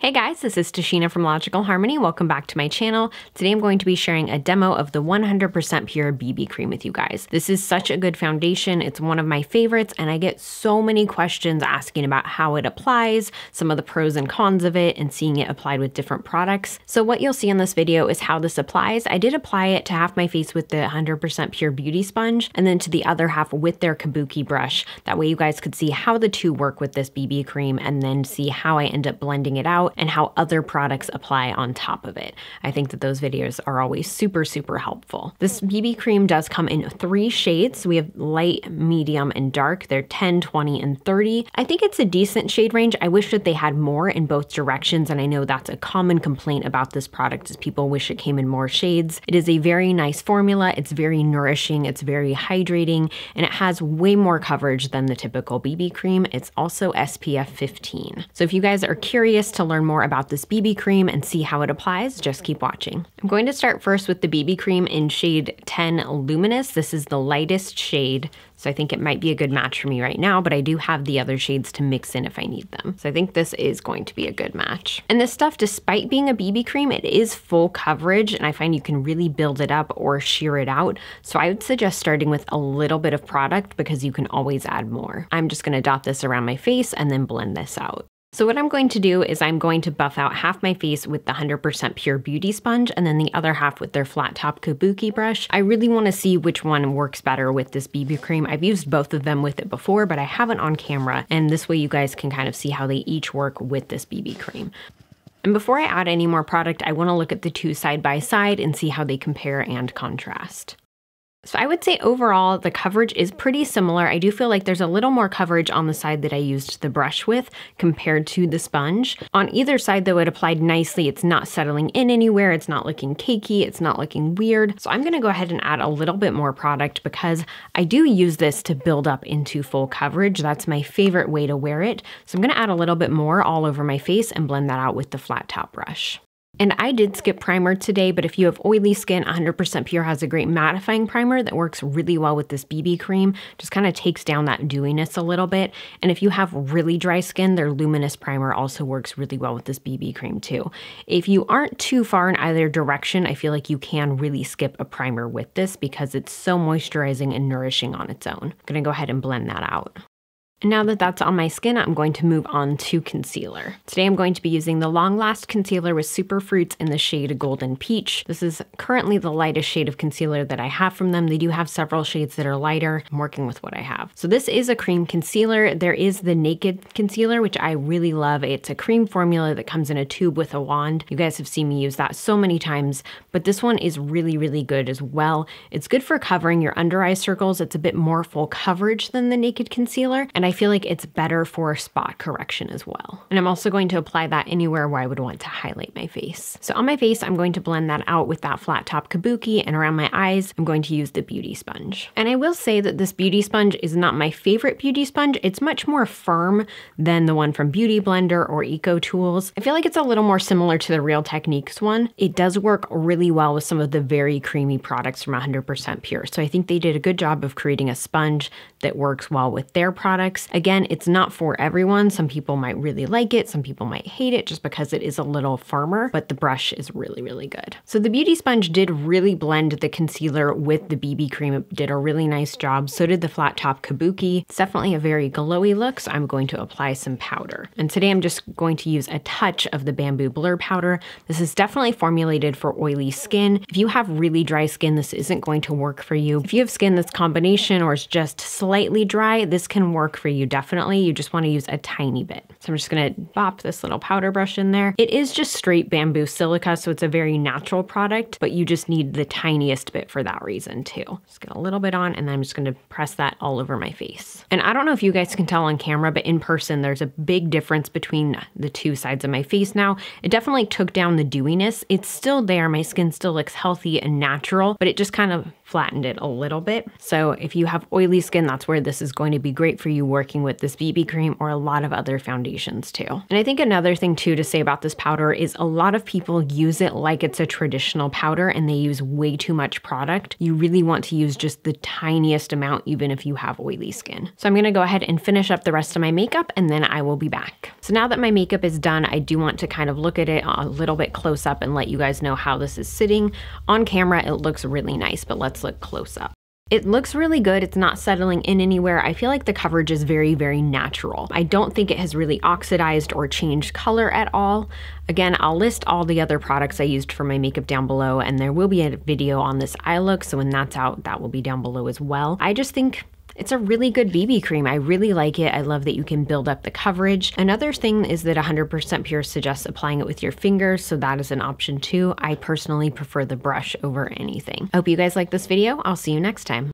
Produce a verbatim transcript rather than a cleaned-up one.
Hey guys, this is Tashina from Logical Harmony. Welcome back to my channel. Today I'm going to be sharing a demo of the one hundred percent Pure B B Cream with you guys. This is such a good foundation. It's one of my favorites and I get so many questions asking about how it applies, some of the pros and cons of it, and seeing it applied with different products. So what you'll see in this video is how this applies. I did apply it to half my face with the one hundred percent Pure Beauty Sponge and then to the other half with their Kabuki brush. That way you guys could see how the two work with this B B cream and then see how I end up blending it out and how other products apply on top of it. I think that those videos are always super, super helpful. This B B cream does come in three shades. We have light, medium, and dark. They're ten, twenty, and thirty. I think it's a decent shade range. I wish that they had more in both directions, and I know that's a common complaint about this product is people wish it came in more shades. It is a very nice formula. It's very nourishing. It's very hydrating, and it has way more coverage than the typical B B cream. It's also S P F fifteen. So if you guys are curious to learn more about this B B cream and see how it applies, just keep watching. I'm going to start first with the B B cream in shade ten Luminous. This is the lightest shade, so I think it might be a good match for me right now, but I do have the other shades to mix in if I need them. So I think this is going to be a good match. And this stuff, despite being a B B cream, it is full coverage, and I find you can really build it up or sheer it out. So I would suggest starting with a little bit of product because you can always add more. I'm just gonna dot this around my face and then blend this out. So what I'm going to do is I'm going to buff out half my face with the one hundred percent Pure Beauty Sponge and then the other half with their flat top Kabuki brush. I really want to see which one works better with this B B cream. I've used both of them with it before, but I haven't on camera, and this way you guys can kind of see how they each work with this B B cream. And before I add any more product, I want to look at the two side by side and see how they compare and contrast. So I would say overall, the coverage is pretty similar. I do feel like there's a little more coverage on the side that I used the brush with compared to the sponge. On either side though, it applied nicely. It's not settling in anywhere. It's not looking cakey. It's not looking weird. So I'm gonna go ahead and add a little bit more product because I do use this to build up into full coverage. That's my favorite way to wear it. So I'm gonna add a little bit more all over my face and blend that out with the flat top brush. And I did skip primer today, but if you have oily skin, one hundred percent Pure has a great mattifying primer that works really well with this B B cream. Just kind of takes down that dewiness a little bit. And if you have really dry skin, their Luminous primer also works really well with this B B cream too. If you aren't too far in either direction, I feel like you can really skip a primer with this because it's so moisturizing and nourishing on its own. I'm gonna go ahead and blend that out. Now that that's on my skin, I'm going to move on to concealer. Today I'm going to be using the Long Last Concealer with Superfruits in the shade Golden Peach. This is currently the lightest shade of concealer that I have from them. They do have several shades that are lighter. I'm working with what I have. So this is a cream concealer. There is the Naked Concealer, which I really love. It's a cream formula that comes in a tube with a wand. You guys have seen me use that so many times, but this one is really, really good as well. It's good for covering your under eye circles. It's a bit more full coverage than the Naked Concealer, and I I feel like it's better for spot correction as well. And I'm also going to apply that anywhere where I would want to highlight my face. So on my face, I'm going to blend that out with that flat top Kabuki, and around my eyes, I'm going to use the Beauty Sponge. And I will say that this Beauty Sponge is not my favorite beauty sponge. It's much more firm than the one from Beauty Blender or Eco Tools. I feel like it's a little more similar to the Real Techniques one. It does work really well with some of the very creamy products from one hundred percent Pure. So I think they did a good job of creating a sponge that works well with their products. Again, it's not for everyone. Some people might really like it. Some people might hate it just because it is a little firmer, but the brush is really, really good. So the Beauty Sponge did really blend the concealer with the B B cream. It did a really nice job. So did the flat top Kabuki. It's definitely a very glowy look, so I'm going to apply some powder. And today I'm just going to use a touch of the Bamboo Blur powder. This is definitely formulated for oily skin. If you have really dry skin, this isn't going to work for you. If you have skin that's combination or is just slightly dry, this can work for you definitely. You just want to use a tiny bit. So I'm just going to bop this little powder brush in there. It is just straight bamboo silica, so it's a very natural product, but you just need the tiniest bit for that reason too. Just get a little bit on, and then I'm just going to press that all over my face. And I don't know if you guys can tell on camera, but in person, there's a big difference between the two sides of my face now. It definitely took down the dewiness. It's still there. My skin still looks healthy and natural, but it just kind of flattened it a little bit. So if you have oily skin, that's where this is going to be great for you working with this B B cream or a lot of other foundations too. And I think another thing too to say about this powder is a lot of people use it like it's a traditional powder and they use way too much product. You really want to use just the tiniest amount even if you have oily skin. So I'm gonna go ahead and finish up the rest of my makeup and then I will be back. So now that my makeup is done, I do want to kind of look at it a little bit close up and let you guys know how this is sitting. On camera, it looks really nice, but let's look close up. It looks really good. It's not settling in anywhere. I feel like the coverage is very, very natural. I don't think it has really oxidized or changed color at all. Again, I'll list all the other products I used for my makeup down below, and there will be a video on this eye look, so when that's out, that will be down below as well. I just think it's a really good B B cream. I really like it. I love that you can build up the coverage. Another thing is that one hundred percent Pure suggests applying it with your fingers, so that is an option too. I personally prefer the brush over anything. I hope you guys like this video. I'll see you next time.